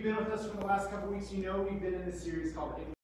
you've been with us for the last couple weeks, you know we've been in this series called